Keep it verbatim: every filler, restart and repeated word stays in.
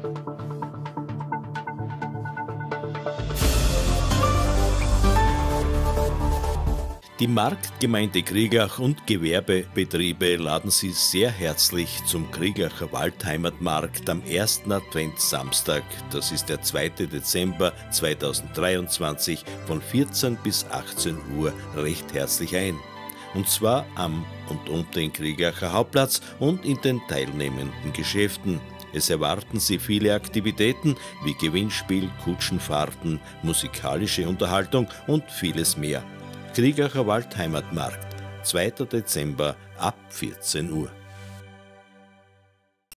Die Marktgemeinde Kriegach und Gewerbebetriebe laden Sie sehr herzlich zum Kriegacher Waldheimatmarkt am ersten Adventssamstag, das ist der zweite Dezember zweitausenddreiundzwanzig, von vierzehn bis achtzehn Uhr recht herzlich ein. Und zwar am und um den Kriegacher Hauptplatz und in den teilnehmenden Geschäften. Es erwarten Sie viele Aktivitäten wie Gewinnspiel, Kutschenfahrten, musikalische Unterhaltung und vieles mehr. Kriegacher Waldheimatmarkt, zweiter Dezember ab vierzehn Uhr.